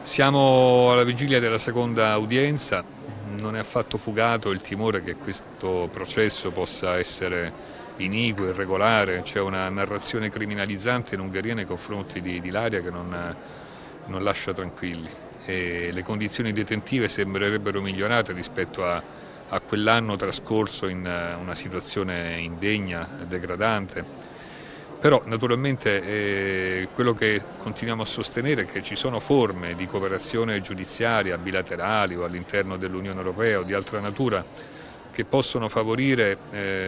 Siamo alla vigilia della seconda udienza, non è affatto fugato il timore che questo processo possa essere iniquo, irregolare, c'è una narrazione criminalizzante in Ungheria nei confronti di Ilaria che non lascia tranquilli e le condizioni detentive sembrerebbero migliorate rispetto a quell'anno trascorso in una situazione indegna, degradante. Però naturalmente quello che continuiamo a sostenere è che ci sono forme di cooperazione giudiziaria bilaterali o all'interno dell'Unione Europea o di altra natura che possono favorire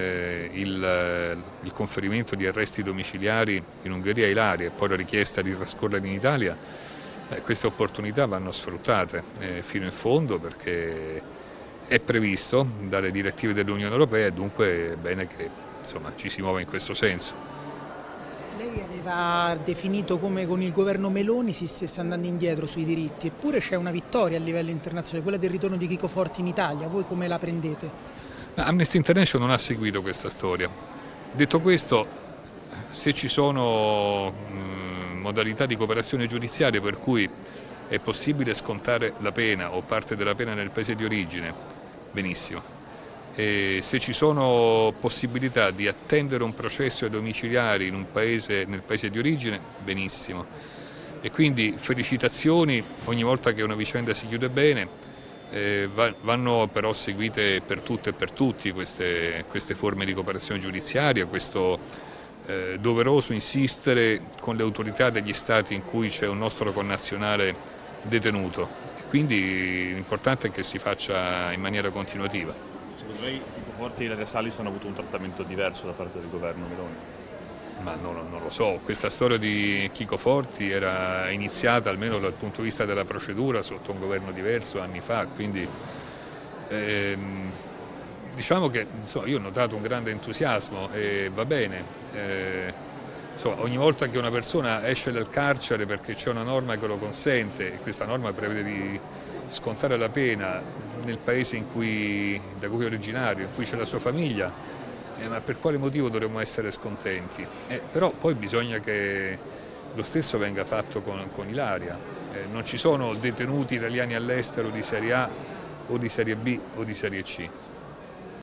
il conferimento di arresti domiciliari in Ungheria a Ilaria e poi la richiesta di trascorrere in Italia. Queste opportunità vanno sfruttate fino in fondo perché è previsto dalle direttive dell'Unione Europea e dunque è bene che ci si muova in questo senso. Lei aveva definito come con il governo Meloni si stesse andando indietro sui diritti, eppure c'è una vittoria a livello internazionale, quella del ritorno di Chico Forti in Italia. Voi come la prendete? Amnesty International non ha seguito questa storia. Detto questo, se ci sono modalità di cooperazione giudiziaria per cui è possibile scontare la pena o parte della pena nel paese di origine, benissimo. E se ci sono possibilità di attendere un processo ai domiciliari nel paese di origine, benissimo. E quindi felicitazioni ogni volta che una vicenda si chiude bene, vanno però seguite per tutte e per tutti queste forme di cooperazione giudiziaria, questo doveroso insistere con le autorità degli stati in cui c'è un nostro connazionale detenuto. Quindi l'importante è che si faccia in maniera continuativa. Secondo lei Chico Forti e Ilaria Salis hanno avuto un trattamento diverso da parte del governo Meloni? Ma non lo so, questa storia di Chico Forti era iniziata almeno dal punto di vista della procedura sotto un governo diverso anni fa, quindi diciamo che io ho notato un grande entusiasmo e va bene. Ogni volta che una persona esce dal carcere perché c'è una norma che lo consente e questa norma prevede di scontare la pena nel paese da cui è originario, in cui c'è la sua famiglia, ma per quale motivo dovremmo essere scontenti? Però poi bisogna che lo stesso venga fatto con Ilaria. Non ci sono detenuti italiani all'estero di Serie A o di Serie B o di Serie C.